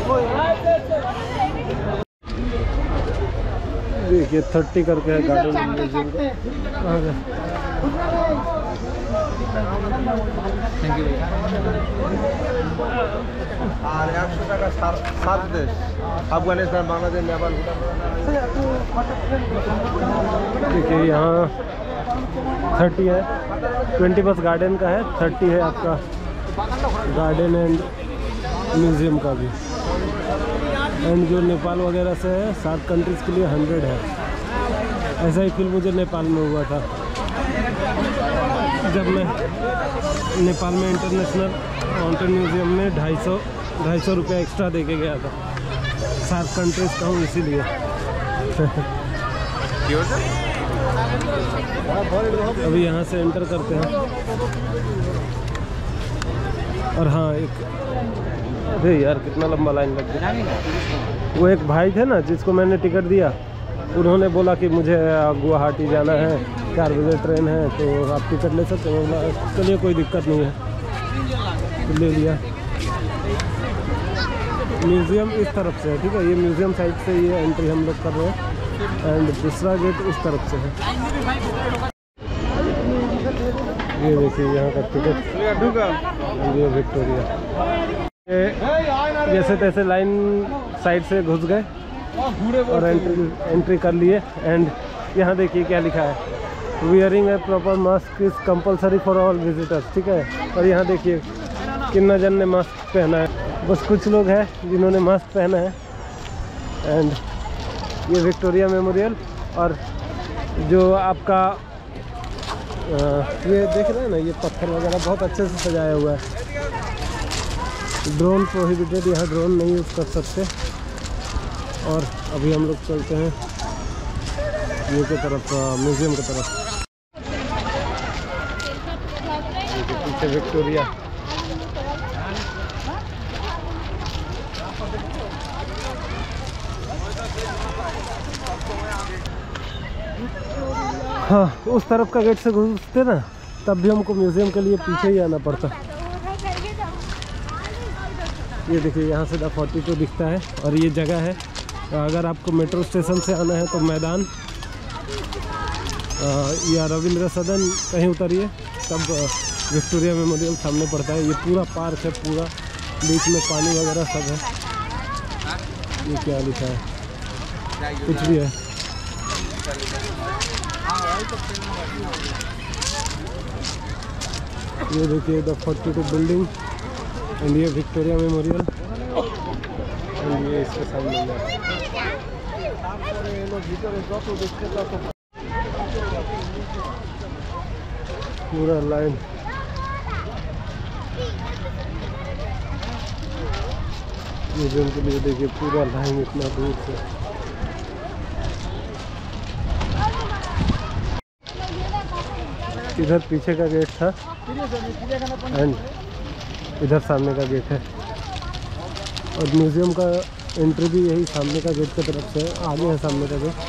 देखिए 30 करके है गार्डन म्यूजियम का। Thank you. আর 100 টাকা 7 দেশ আফগানিস্তান বাংলাদেশ নেপাল ভুটান। देखिए यहाँ 30 है, 20 बस गार्डन का है, 30 है आपका गार्डन एंड म्यूज़ियम का भी। एंड जो नेपाल वगैरह से है 7 कंट्रीज़ के लिए 100 है। ऐसा ही फील मुझे नेपाल में हुआ था जब मैं नेपाल में इंटरनेशनल माउंटेन म्यूज़ियम में 250 रुपये एक्स्ट्रा दे के गया था। 7 कंट्रीज़ का हूँ इसीलिए। अभी यहाँ से एंटर करते हैं। और हाँ एक, अरे यार कितना लंबा लाइन लग गया। वो एक भाई थे ना जिसको मैंने टिकट दिया, उन्होंने बोला कि मुझे गुवाहाटी जाना है, 4 बजे ट्रेन है, तो आप टिकट ले सकते हैं। बोला चलिए कोई दिक्कत नहीं है, तो ले लिया। म्यूज़ियम इस तरफ से है, ठीक है। ये म्यूज़ियम साइड से ये एंट्री हम लोग कर रहे हैं एंड दूसरा गेट उस तरफ से है। ये देखिए यहाँ का टिकट, ये विक्टोरिया। जैसे तैसे लाइन साइड से घुस गए और एंट्री कर लिए। एंड यहाँ देखिए क्या लिखा है, wearing a proper mask is compulsory for all visitors, ठीक है। और यहाँ देखिए कितना जन ने मास्क पहना है, बस कुछ लोग हैं जिन्होंने मास्क पहना है। एंड ये विक्टोरिया मेमोरियल। और जो आपका ये देख रहे हैं ना, ये पत्थर वगैरह बहुत अच्छे से सजाया हुआ है। ड्रोन प्रोहिबिटेड, यहाँ ड्रोन नहीं यूज़ कर सकते। और अभी हम लोग चलते हैं ये की तरफ, म्यूज़ियम की तरफ। पीछे विक्टोरिया। हाँ, उस तरफ का गेट से घुसते ना तब भी हमको म्यूज़ियम के लिए पीछे ही आना पड़ता। ये देखिए यहाँ से 42 दिखता है। और ये जगह है, अगर आपको मेट्रो स्टेशन से आना है तो मैदान या रविंद्र सदन कहीं उतरिए, तब विक्टोरिया मेमोरियल सामने पड़ता है। ये पूरा पार्क है, पूरा बीच में पानी वगैरह सब है। ये क्या लिखा है, कुछ भी है। ये देखिए द 42 बिल्डिंग एंड ये विक्टोरिया मेमोरियल। एंड ये इसके सामने है। पूरा लाइन म्यूजियम के लिए देखिए, पूरा लाइन इतना दूर से। इधर पीछे का गेट था एंड इधर सामने का गेट है। और म्यूज़ियम का एंट्री भी यही सामने का गेट की तरफ से है। आगे है सामने का गेट।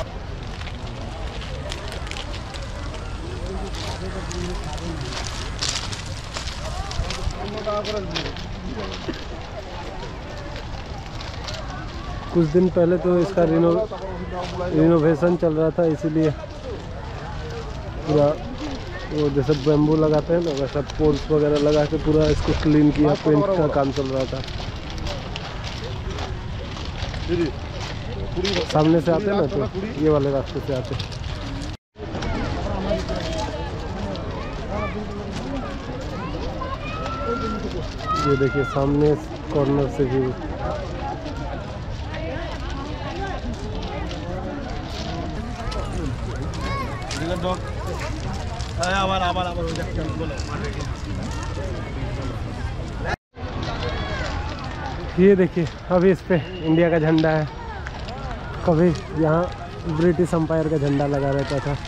कुछ दिन पहले तो इसका रिनोवेशन चल रहा था, इसीलिए पूरा वो जैसे बैम्बू लगाते हैं ना, वैसा पोल्स वगैरह लगा के पूरा इसको क्लीन किया, पेंट का काम चल रहा था। सामने से आते हैं ना तो ये वाले रास्ते से आते। ये देखिए सामने कॉर्नर से भी ये देखिए अभी इस पे इंडिया का झंडा है। कभी यहाँ ब्रिटिश एम्पायर का झंडा लगा रहता था।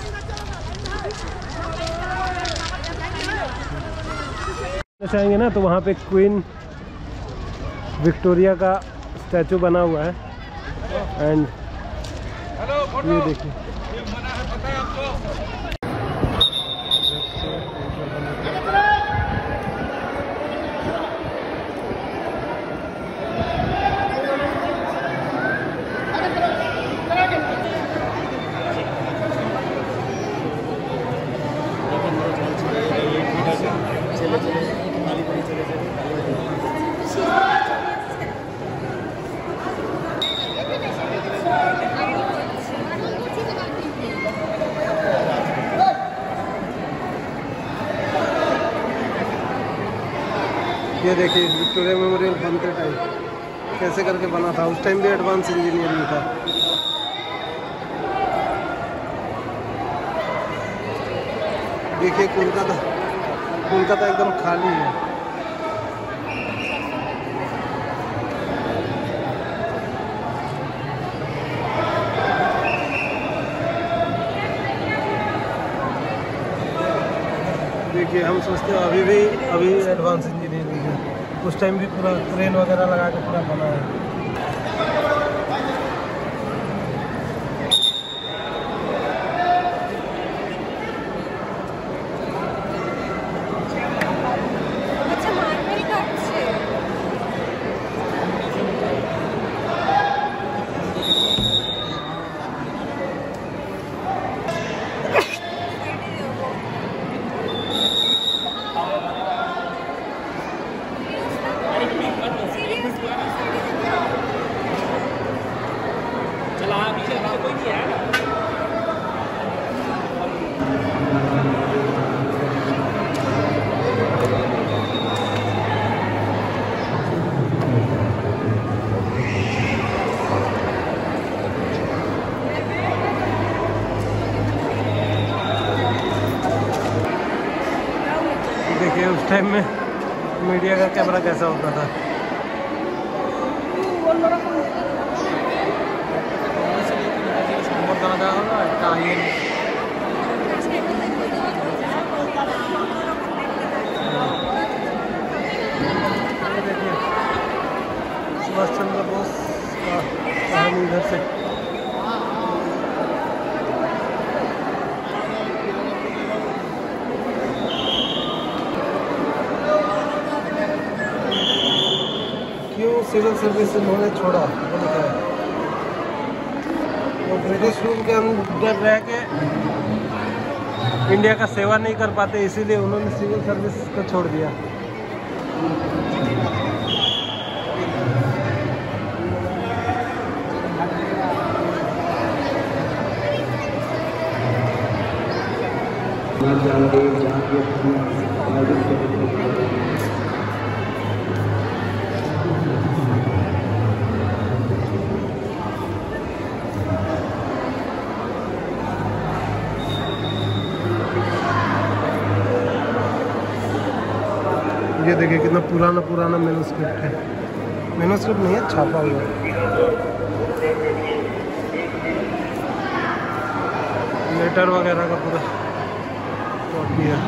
चाहेंगे ना तो वहाँ पे क्वीन विक्टोरिया का स्टैचू बना हुआ है। एंड ये देखिए ये देखिए विक्टोरिया मेमोरियल बनते टाइम कैसे करके बना था, उस टाइम भी एडवांस इंजीनियरिंग था। देखिए कोलकाता एकदम खाली है। देखिए हम सोचते हैं अभी एडवांस इंजीनियरिंग है, उस टाइम भी पूरा क्रेन वगैरह लगा के पूरा बना है। देखिए उस टाइम में मीडिया का कैमरा कैसा होता था। सुभाष चंद्र बोस का कहानी इधर से। क्यों सिविल सर्विस उन्होंने छोड़ा, वो लिखा है। वो ब्रिटिश रूल के अंदर रह के इंडिया का सेवा नहीं कर पाते, इसीलिए उन्होंने सिविल सर्विस को छोड़ दिया। ये देखिए कितना पुराना मैन्युस्क्रिप्ट है। मैन्युस्क्रिप्ट नहीं है, छापा हुआ है। लेटर वगैरह का पूरा कॉपी है।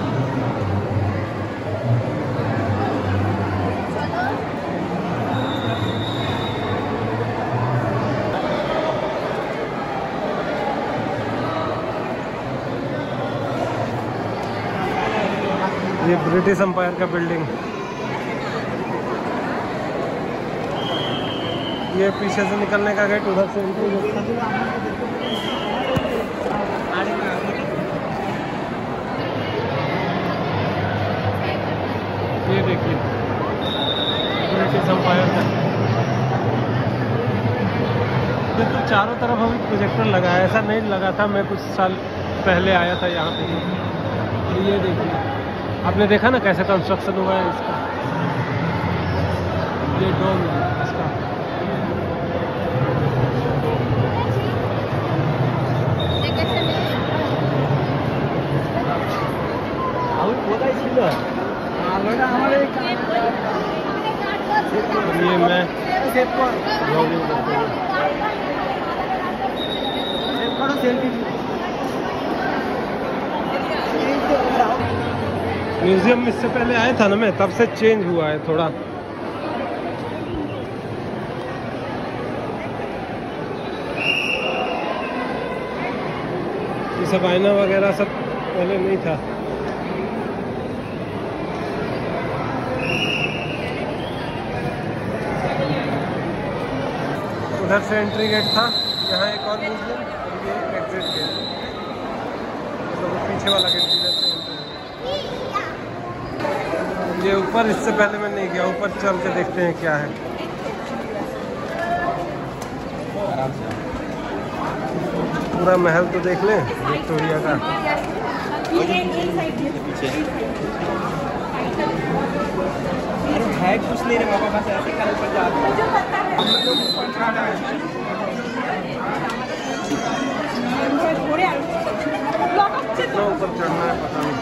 ये ब्रिटिश एम्पायर का बिल्डिंग, ये पीछे से निकलने का गेट, उधर से एंट्री। ये देखिए ब्रिटिश एम्पायर का। ये तो चारों तरफ अभी प्रोजेक्टर लगा है, ऐसा नहीं लगा था, मैं कुछ साल पहले आया था यहाँ पे। तो ये देखिए, आपने देखा ना कैसे कंस्ट्रक्शन हुआ है इसका। ये डोम है इसका। ये मैं म्यूजियम में इससे पहले आया था ना मैं, तब से चेंज हुआ है थोड़ा। ये सब आईना वगैरह सब पहले नहीं था। उधर से एंट्री गेट था, यहाँ एक और म्यूजियम, और ये एग्जिट गेट। मतलब वो पीछे वाला गेट इधर से एंट्री। ये ऊपर इससे पहले मैं नहीं गया, ऊपर चल के देखते हैं क्या है। पूरा महल तो देख लें विक्टोरिया का। है कुछ नहीं रे बाबा, बस ऐसे कल ऊपर जा रहे ऊपर चढ़ना है पता नहीं।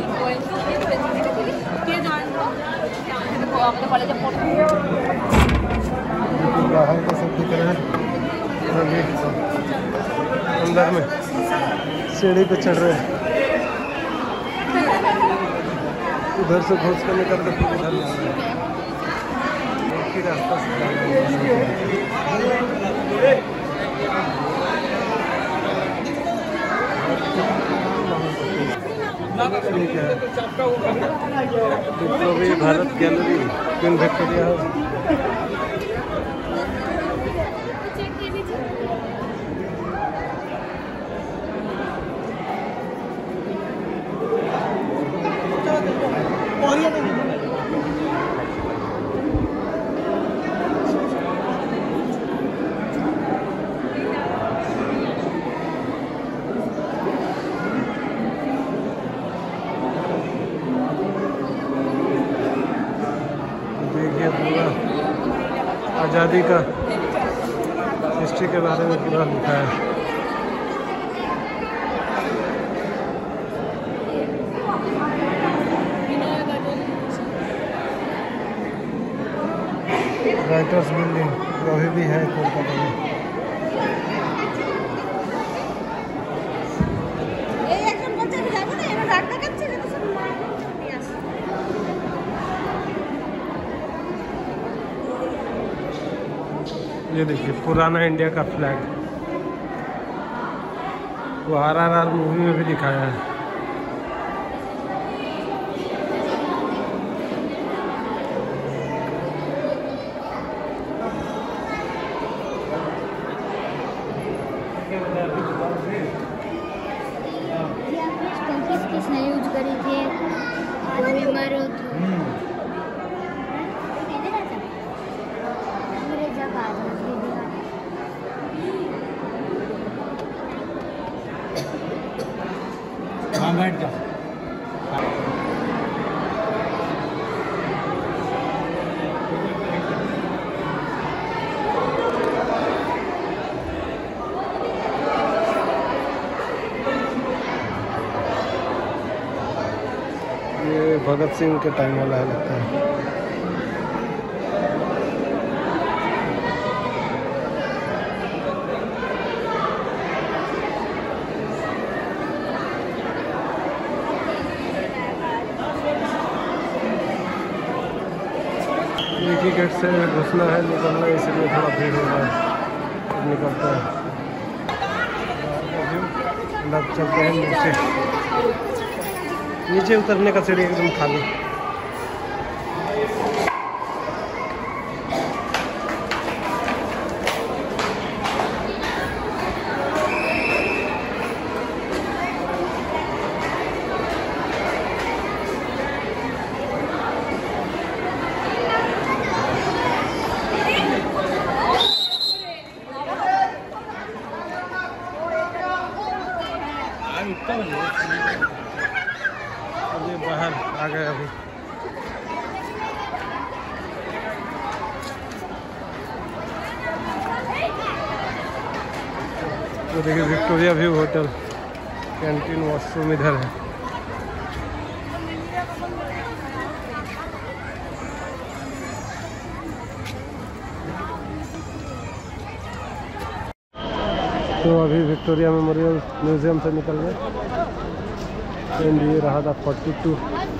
बाहर का सब दिख रहा है, अभी अंदर में सीढ़ी पे चढ़ रहे हैं। उधर से घुस कर निकल कर फिर इधर जाना है। एक ही रास्ता से जाना है। ठीक है, Victoria Bharat gallery Queen Victoria house. देखिए पूरा आज़ादी का हिस्ट्री के बारे में पूरा लिखा है। राइटर्स बिल्डिंग जो अभी भी है कोलकाता में। ये देखिए पुराना इंडिया का फ्लैग, वो RRR मूवी में भी दिखाया है। किसने यूज करी थी आदमी मरो तो मेरे जगह हाँ बैठ जा। ये भगत सिंह के टाइम वाला है लगता है। एक ही गेट से घुसना है, निकलना है, इसलिए थोड़ा भीड़ हो रहा है। अब निकलता है, अंदर चलते हैं। नीचे उतरने का सीढ़ी एकदम खाली। अभी बाहर आ गए अभी। तो देखिए Victoria view hotel, canteen, washroom इधर है। तो अभी विक्टोरिया मेमोरियल म्यूजियम से निकल गए एंड ये रहा था 42।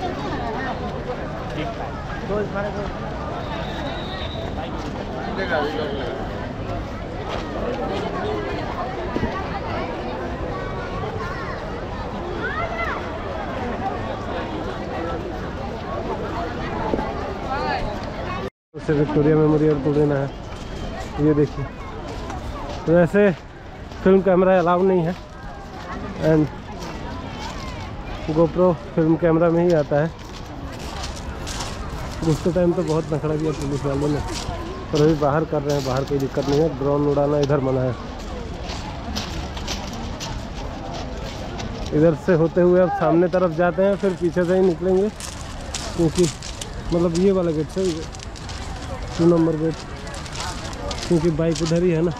उसे विक्टोरिया मेमोरियल को लेना है। ये देखिए, वैसे फिल्म कैमरा अलाउ नहीं है एंड गोप्रो फिल्म कैमरा में ही आता है। घुसते टाइम तो बहुत नखड़ा दिया पुलिस वालों ने, पर अभी बाहर कर रहे हैं, बाहर कोई दिक्कत नहीं है। ड्रोन उड़ाना इधर मना है। इधर से होते हुए अब सामने तरफ जाते हैं, फिर पीछे से ही निकलेंगे क्योंकि मतलब ये वाला गेट से 2 नंबर गेट, क्योंकि बाइक उधर ही है ना।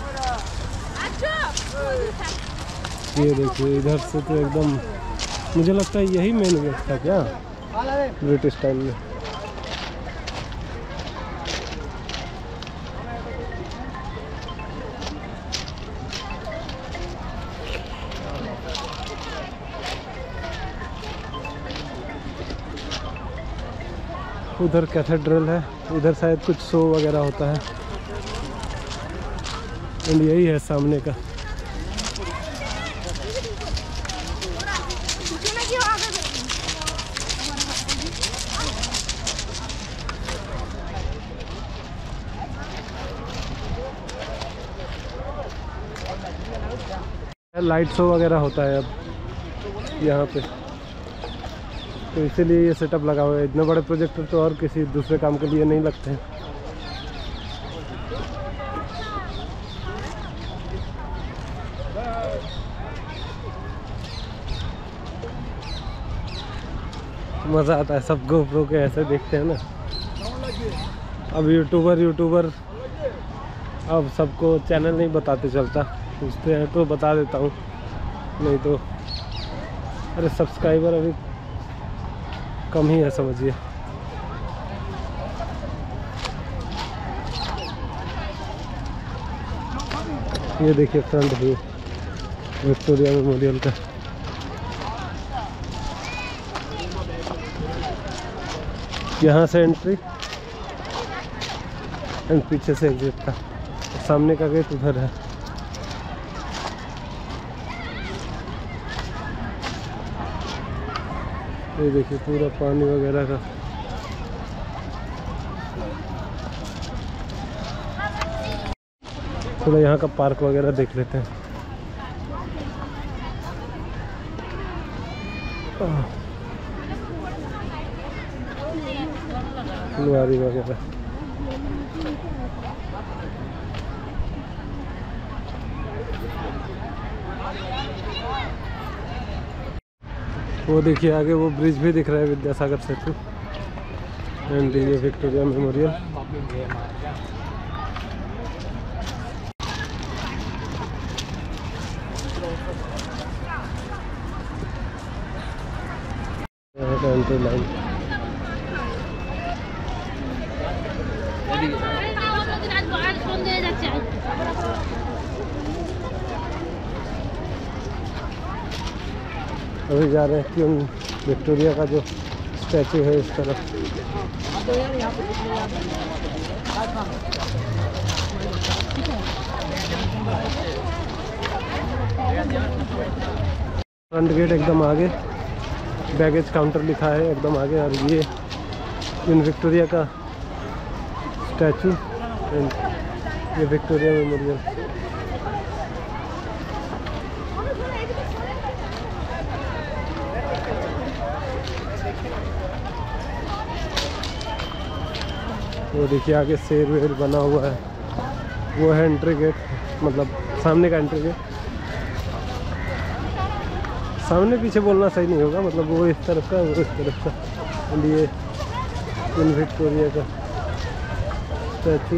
ये देखिए इधर से तो एकदम मुझे लगता है यही मेन गेट था क्या ब्रिटिश टाइम में। उधर कैथेड्रल है, इधर शायद कुछ शो वगैरह होता है। एंड यही है सामने का। लाइट शो वगैरह होता है अब यहाँ पे, तो इसीलिए ये सेटअप लगा हुआ है। इतने बड़े प्रोजेक्टर तो और किसी दूसरे काम के लिए नहीं लगते हैं। मज़ा आता है सब गोप्रो के ऐसे देखते हैं ना। अब यूट्यूबर अब सबको चैनल नहीं बताते चलता, पूछते हैं तो बता देता हूँ, नहीं तो अरे सब्सक्राइबर अभी कम ही है समझिए। ये देखिए फ्रंट व्यू विक्टोरिया मेमोरियल का। यहाँ से एंट्री एंड पीछे से एग्जिट था। सामने का गेट उधर है। ये देखिए पूरा पानी वगैरह का। थोड़ा यहाँ का पार्क वगैरह देख लेते हैं। फुलवारी वगैरह। वो देखिए आगे वो ब्रिज भी दिख रहा है, विद्यासागर सेतु। एंड ये विक्टोरिया मेमोरियल। Entry line. अभी जा रहे हैं कि विक्टोरिया का जो स्टैचू है इस तरफ। फ्रंट गेट एकदम आगे, बैगेज काउंटर लिखा है एकदम आगे। और ये इन विक्टोरिया का स्टैचू एंड ये विक्टोरिया मेमोरियल। वो देखिए आगे शेर वेर बना हुआ है, वो है एंट्री गेट, मतलब सामने का एंट्री गेट। सामने पीछे बोलना सही नहीं होगा, मतलब वो इस तरफ का वो इस तरफ का। ये इन विक्टोरिया का स्टैचू।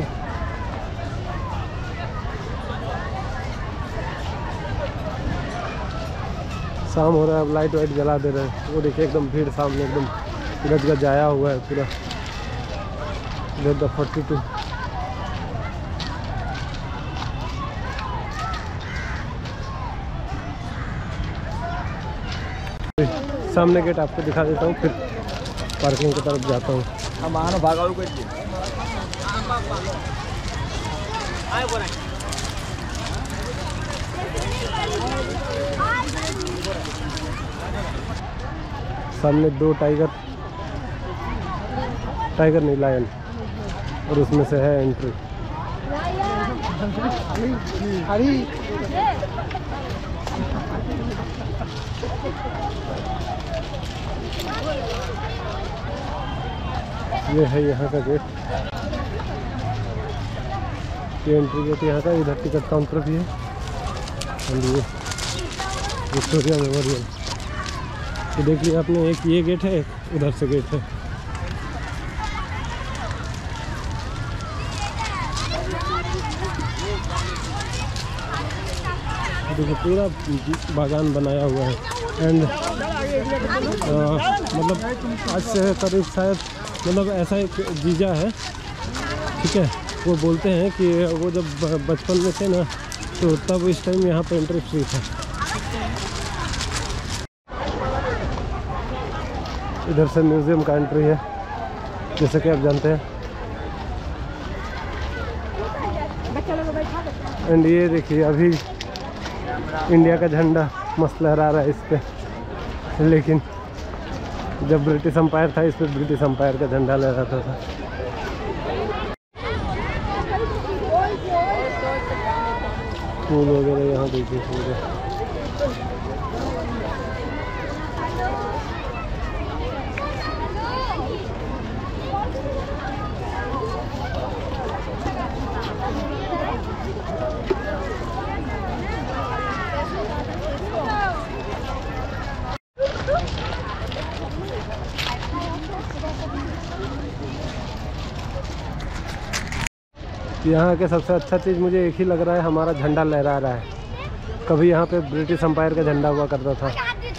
शाम हो रहा है, अब लाइट वाइट जला दे रहे हैं। वो देखिए एकदम भीड़ सामने, एकदम गज गज आया हुआ है पूरा। The 42 सामने गेट आपको दिखा देता हूँ, फिर पार्किंग की तरफ जाता हूँ। सामने 2 टाइगर नहीं, लायन, और उसमें से है एंट्री। ये है यहाँ का गेट, ये एंट्री गेट यहाँ का। इधर टिकट काउंटर भी है। और ये विक्टोरिया मेमोरियल। तो देख लिया आपने, एक ये गेट है, एक उधर से गेट है। देखो पूरा बागान बनाया हुआ है। एंड मतलब आज से करीब शायद मतलब ऐसा एक जीजा है, ठीक है, वो बोलते हैं कि वो जब बचपन में थे ना तो तब इस टाइम यहाँ पे एंट्री फ्री था। इधर से म्यूज़ियम का एंट्री है जैसे कि आप जानते हैं। एंड ये देखिए अभी इंडिया का झंडा मस्त लहरा रहा है इस पे, लेकिन जब ब्रिटिश एम्पायर था इस पे ब्रिटिश एम्पायर का झंडा लहराता था। फूल वगैरह यहाँ देखिए पूरे। यहाँ के सबसे अच्छा चीज़ मुझे एक ही लग रहा है, हमारा झंडा लहरा रहा है। कभी यहाँ पे ब्रिटिश एम्पायर का झंडा हुआ करता था।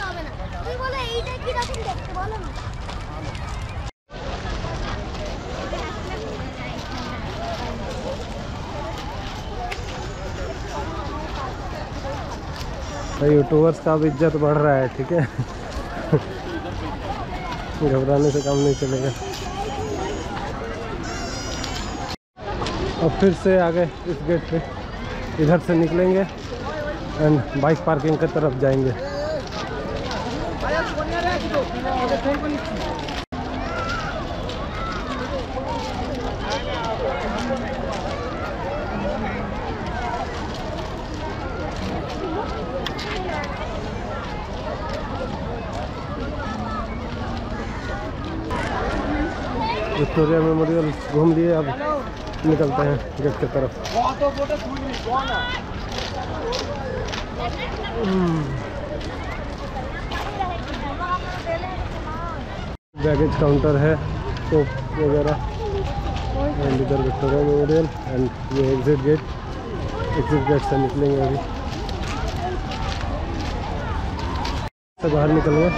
तो यूट्यूबर्स का अब इज्जत बढ़ रहा है, ठीक है। घबराने से काम नहीं चलेगा। और फिर से आगे इस गेट पे इधर से निकलेंगे एंड बाइक पार्किंग की तरफ जाएंगे। विक्टोरिया मेमोरियल घूम लिए, अब निकलते हैं गेट की तरफ। बैगेज काउंटर है, सोप वगैरह। एंड इधर विक्टोरिया मेमोरियल एंड ये एग्जिट गेट से निकलेंगे अभी। से बाहर निकल गए।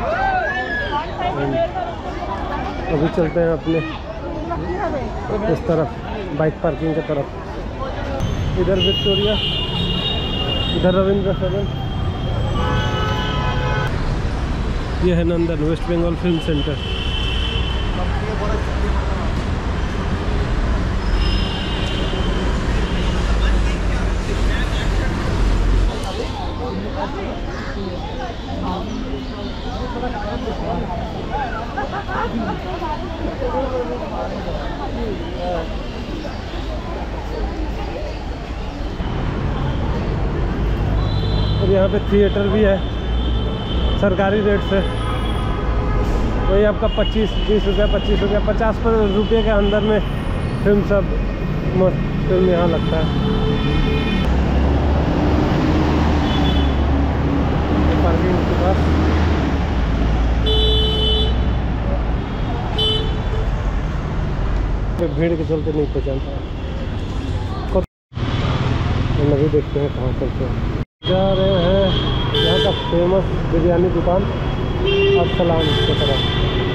अभी चलते हैं अपने इस तरफ बाइक पार्किंग की तरफ। इधर विक्टोरिया, इधर रविंद्र सदन, ये है Nandan West Bengal film centre. और यहाँ पे थिएटर भी है सरकारी रेट से। वही आपका 25-20 रुपया, 25 रुपया, 50 रुपये के अंदर में फिल्म सब मस्त फिल्म यहाँ लगता है। पार्किंग के पास भीड़ के चलते नहीं पहचानता है। अभी देखते हैं कहाँ चलते हैं। जा रहे हैं यहाँ का फेमस बिरयानी दुकान अरसलान की तरफ।